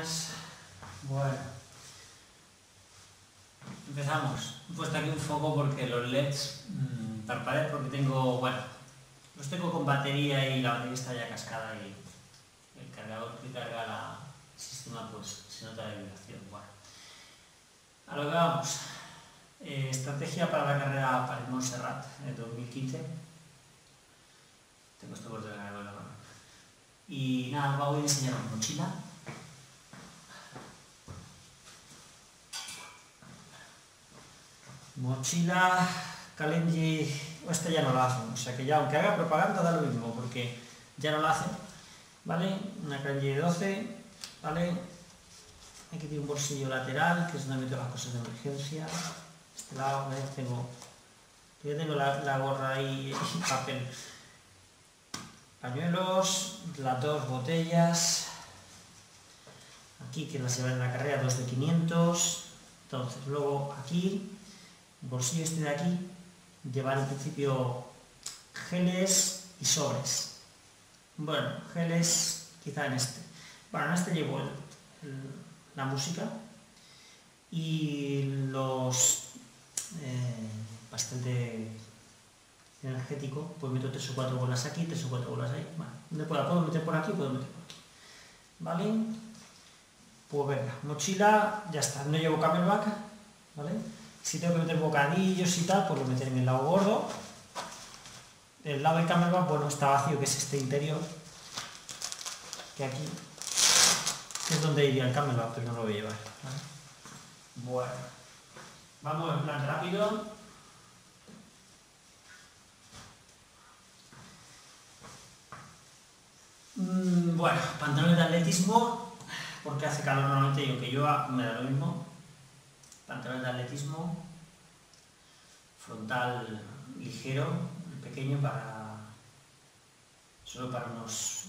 buenas. Bueno, empezamos. He puesto aquí un foco porque los LEDs parpadean porque tengo, bueno, los tengo con batería y la batería está ya cascada y el cargador que carga el sistema pues se nota la vibración. Bueno, a lo que vamos. Estrategia para la carrera para el Montserrat de 2015. Tengo esto por delante de la mano. Y nada, voy a enseñar mi mochila. Mochila Kalenji, esta ya no la hacen, o sea que ya aunque haga propaganda da lo mismo, porque ya no la hacen, ¿vale? Una Kalenji de 12, ¿vale? Aquí tiene un bolsillo lateral, que es donde meto las cosas de emergencia. Este lado, ¿ves? Yo tengo la gorra ahí y papel. Pañuelos, las dos botellas. Aquí que las llevan en la carrera, 2 de 500. Entonces, luego aquí, el bolsillo este de aquí, llevar en principio geles y sobres. Bueno, geles quizá en este. Bueno, en este llevo la música y los pastel de energético, pues meto 3 o 4 bolas aquí, 3 o 4 bolas ahí. Bueno, puedo meter por aquí, puedo meter por aquí. ¿Vale? Pues venga, mochila, ya está, no llevo camelback, ¿vale? Si tengo que meter bocadillos y tal, pues lo meteré en el lado gordo. El lado del camelback, bueno, está vacío, que es este interior, que aquí es donde iría el camelback, pero no lo voy a llevar, ¿vale? Bueno, vamos en plan rápido. Bueno, pantalones de atletismo, porque hace calor normalmente y aunque llueva me da lo mismo. Pantalones de atletismo, frontal ligero, pequeño solo para unos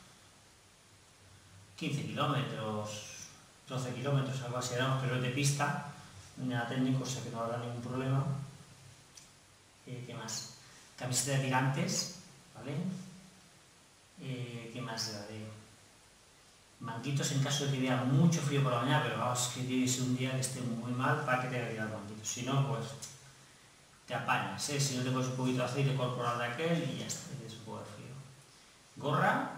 15 kilómetros, 12 kilómetros, algo así, pero es de pista, no hay nada técnico, o sea que no habrá ningún problema. ¿Qué más? Camiseta de tirantes, ¿vale? ¿Qué más llevaré? Manguitos en caso de que haya mucho frío por la mañana, pero vamos, que tiene que ser un día que esté muy mal para que tenga que llevar manguitos. Si no, pues te apañas, ¿eh? Si no te pones un poquito de aceite corporal de aquel y ya está, tienes un poco de frío. Gorra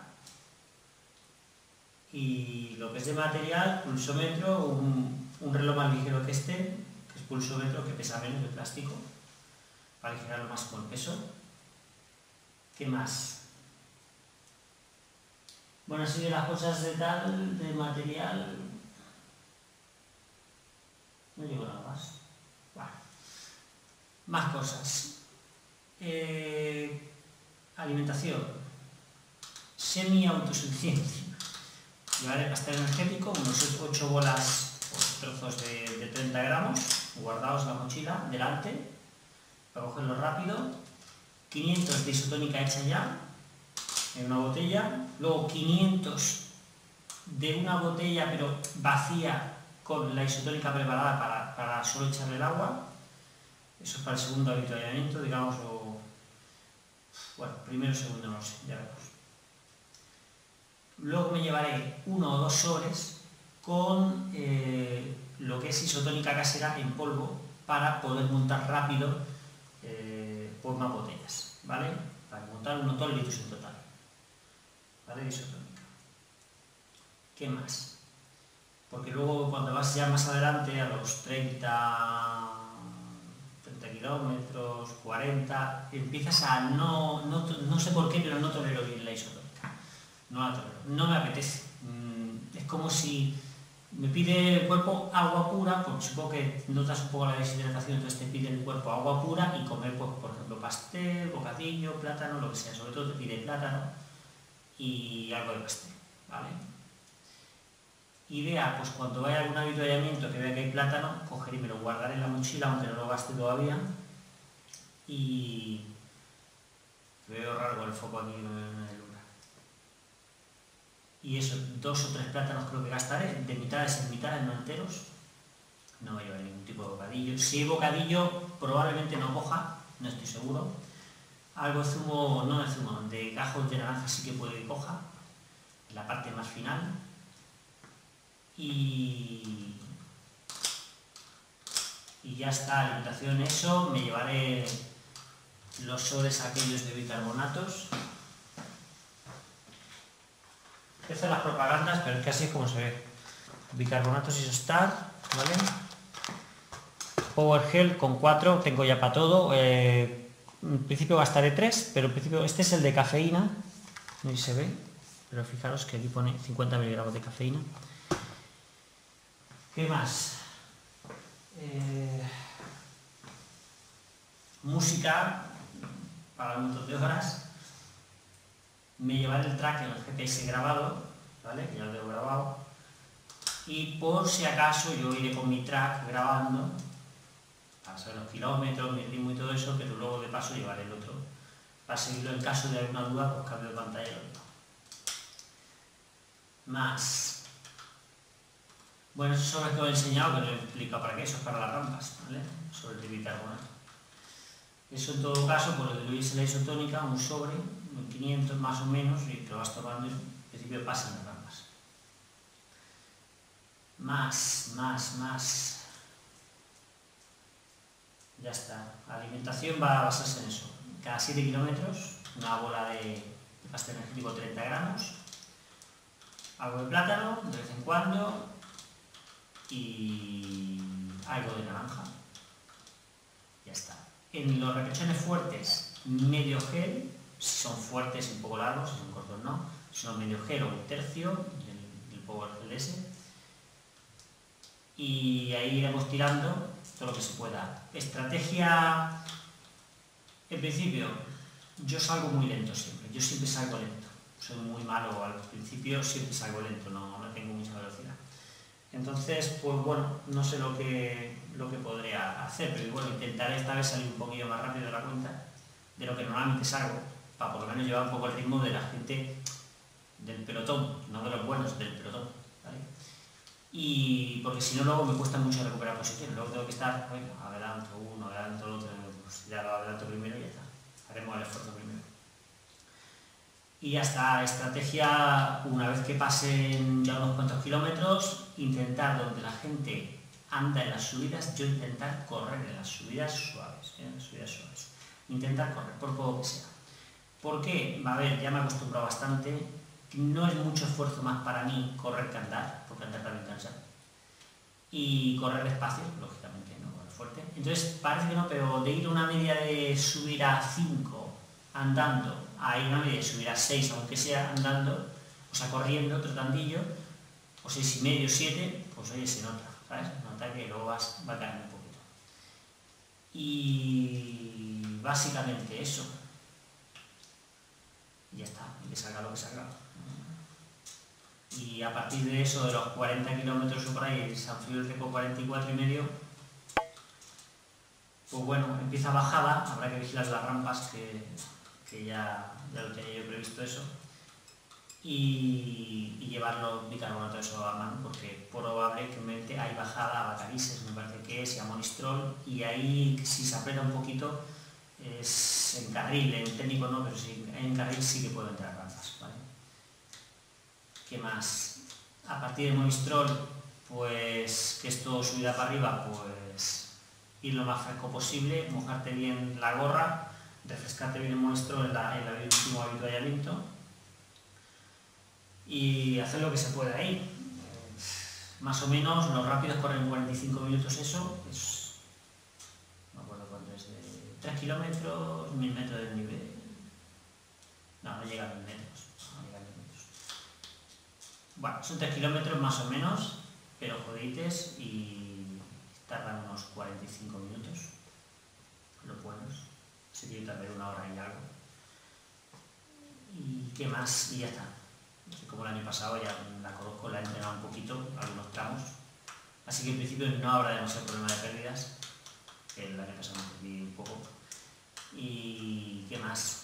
y lo que es de material, pulsómetro, un reloj más ligero que este, que es pulsómetro, que pesa menos de plástico, para aligerarlo más con el peso. ¿Qué más? Bueno, así de las cosas de tal, de material, no llevo nada más. Bueno, más cosas. Alimentación, semi-autosuficiencia. Llevaré pastel energético, unos 8 bolas o trozos de 30 gramos, guardados en la mochila, delante, para cogerlo rápido. 500 de isotónica hecha ya, en una botella, luego 500 de una botella pero vacía con la isotónica preparada para solo echarle el agua. Eso es para el segundo avituallamiento, digamos, o bueno, primero o segundo, no sé, ya veremos. Luego me llevaré 1 o 2 sobres con lo que es isotónica casera en polvo para poder montar rápido por más botellas, ¿vale? Para montar unos 2 litros en total. ¿Vale? Isotónica. ¿Qué más? Porque luego cuando vas ya más adelante, a los 30 kilómetros, 40, empiezas a no sé por qué, pero no tolero bien la isotónica. No la tolero, no me apetece. Es como si me pide el cuerpo agua pura, pues supongo que notas un poco la deshidratación, entonces te pide el cuerpo agua pura y comer, pues, por ejemplo, pastel, bocadillo, plátano, lo que sea. Sobre todo te pide plátano y algo de pastel, ¿vale? Idea, pues cuando vaya a algún avituallamiento que vea que hay plátano, cogeré y me lo guardaré en la mochila, aunque no lo gaste todavía. Y veo raro con el foco aquí en el lugar. Y eso, 2 o 3 plátanos creo que gastaré, de mitades en mitades, no enteros. No voy a llevar ningún tipo de bocadillo. Si hay bocadillo, probablemente no coja, no estoy seguro. Algo de zumo, no de zumo, de gajos de naranja sí que puede que coja, en la parte más final. y ya está, alimentación, eso. Me llevaré los sobres aquellos de bicarbonatos. Estas son las propagandas, pero es que así es como se ve. Bicarbonatos Isostar, ¿vale? Power Gel con 4, tengo ya para todo. En principio gastaré 3, pero en principio este es el de cafeína. No sé si se ve, pero fijaros que aquí pone 50 miligramos de cafeína. ¿Qué más? Música para un montón de horas. Me llevaré el tracker, el GPS grabado, ¿vale? Ya lo tengo grabado. Y por si acaso yo iré con mi track grabando, para saber los kilómetros, mi ritmo y todo eso, pero luego de paso llevaré el otro. Para seguirlo en caso de alguna duda, pues cambio de pantalla y lo otro. Más. Bueno, esos sobres que os he enseñado, que no he explicado para qué, eso es para las rampas, ¿vale? Sobre el bicarbonato. Eso en todo caso, por lo de Luis la isotónica, un sobre, 500 más o menos, y te lo vas tomando y en principio pasan las rampas. Más. Ya está. La alimentación va a basarse en eso. Cada 7 kilómetros, una bola de pasta energético 30 gramos, algo de plátano de vez en cuando y algo de naranja. Ya está. En los repechones fuertes, medio gel, si son fuertes y un poco largos, si son cortos no, si son medio gel o un tercio del Power Gel ese. Y ahí iremos tirando todo lo que se pueda. Estrategia, en principio, yo salgo muy lento siempre, yo siempre salgo lento. Soy muy malo al principio, siempre salgo lento, no tengo mucha velocidad. Entonces, pues bueno, no sé lo que podría hacer, pero bueno, intentaré esta vez salir un poquillo más rápido de la cuenta de lo que normalmente salgo, para por lo menos llevar un poco el ritmo de la gente del pelotón, no de los buenos, del pelotón, ¿vale? Y porque si no luego me cuesta mucho recuperar posiciones, luego tengo que estar, bueno, adelanto uno, adelanto el otro, pues ya lo adelanto primero y ya está, haremos el esfuerzo primero. Y ya está, estrategia, una vez que pasen ya unos cuantos kilómetros, intentar donde la gente anda en las subidas, yo intentar correr en las subidas suaves, intentar correr, por poco que sea. ¿Por qué? A ver, ya me he acostumbrado bastante, no es mucho esfuerzo más para mí correr que andar, porque andar también cansa. Y correr despacio, lógicamente, no correr fuerte. Entonces parece que no, pero de ir a una media de subir a 5 andando, a ir a una media de subir a 6, aunque sea andando, o sea, corriendo, trotandillo, o 6,5, 7, pues oye, se nota, ¿sabes? Nota que luego va a caer un poquito. Y básicamente eso. Y ya está, y que salga lo que salga. Y a partir de eso, de los 40 kilómetros o por ahí, San Feliu 44,5, pues bueno, empieza bajada, habrá que vigilar las rampas, que ya lo tenía yo previsto eso, y llevar los bicarbonatos eso a mano, porque probablemente hay bajada a Bacarises, me parece que es, y a Monistrol, y ahí si se aprieta un poquito, es en carril, en técnico no, pero sí, en carril sí que puedo entrar rampas, ¿vale? ¿Qué más? A partir de Monistrol, pues que es todo subida para arriba, pues ir lo más fresco posible, mojarte bien la gorra, refrescarte bien el Monistrol en el último avituallamiento y hacer lo que se pueda ahí. Más o menos, los rápidos corren 45 minutos eso, es, no me acuerdo cuánto es, de 3 kilómetros, 1000 metros de nivel. No llega a 1000 metros. Bueno, son 3 kilómetros más o menos, pero jodites y tardan unos 45 minutos, los buenos. Así que yo tardé 1 hora y algo. ¿Y qué más? Y ya está. Como el año pasado ya la conozco, la he entrenado un poquito, algunos tramos. Así que en principio no habrá demasiado problema de pérdidas, que el año pasado me perdí un poco. ¿Y qué más?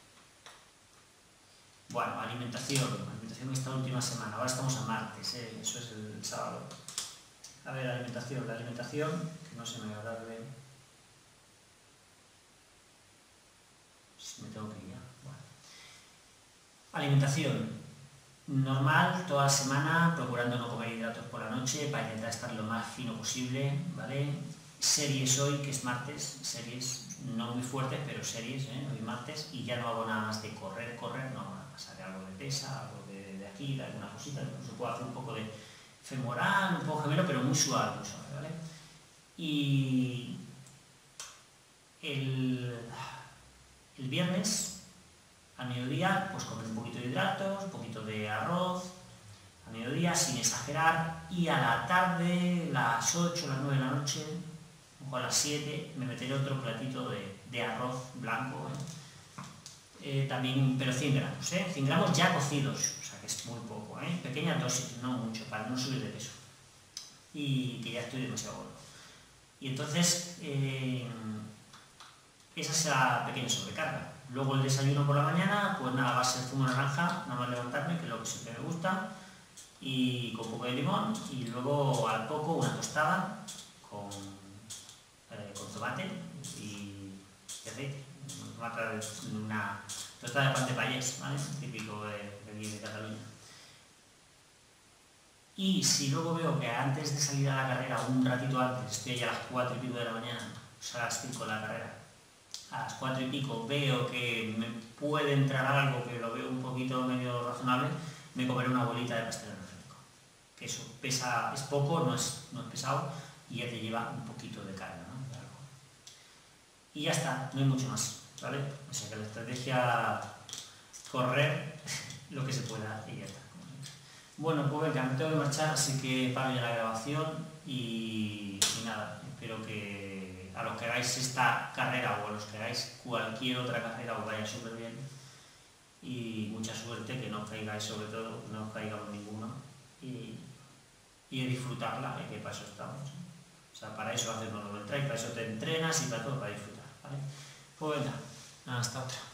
Bueno, alimentación esta última semana, ahora estamos a martes, eso es el sábado. A ver, la alimentación, que no se me va a dar de... Si me tengo que ir ya. Bueno. Alimentación. normal, toda la semana, procurando no comer hidratos por la noche para intentar estar lo más fino posible, ¿vale? Series hoy, que es martes, series no muy fuertes, pero series, hoy martes, y ya no hago nada más de correr, no hago nada más, haré algo de pesa, algo de aquí, de alguna cosita, incluso puedo hacer un poco de femoral, un poco gemelo, pero muy suave, ¿vale? Y el viernes, al mediodía, pues comer un poquito de hidratos, un poquito de arroz, a mediodía, sin exagerar, y a la tarde, las 8, las 9 de la noche, o a las 7, me meteré otro platito de arroz blanco, también, pero 100 gramos, 100 gramos ya cocidos, o sea que es muy poco, pequeña dosis, no mucho, para no subir de peso, y que ya estoy demasiado gordo. Y entonces, esa es la pequeña sobrecarga. Luego el desayuno por la mañana, pues nada, va a ser zumo de naranja, nada más levantarme, que es lo que siempre me gusta, y con un poco de limón, y luego al poco una tostada con tomate y aceite. Una tostada de pan de payés, ¿vale? Típico de Cataluña. Y si luego veo que antes de salir a la carrera, un ratito antes, estoy ya a las 4 y pico de la mañana, o sea, a las 5 de la carrera, a las 4 y pico veo que me puede entrar algo, que lo veo un poquito medio razonable, me comeré una bolita de pastel energético. Que eso pesa, es poco, no es pesado, y ya te lleva un poquito de carga, ¿no? De algo. Y ya está, no hay mucho más, ¿vale? O sea que la estrategia, correr lo que se pueda y ya está. Bueno, pues venga, me tengo que marchar, así que paro ya la grabación y nada, espero que a los que hagáis esta carrera o a los que hagáis cualquier otra carrera os vaya súper bien y mucha suerte, que no os caigáis, sobre todo, no os caigamos ninguno y disfrutarla, que para eso estamos. O sea, para eso hacemos el trail, para eso te entrenas y para todo, para disfrutar, ¿vale? Pues venga, hasta otra.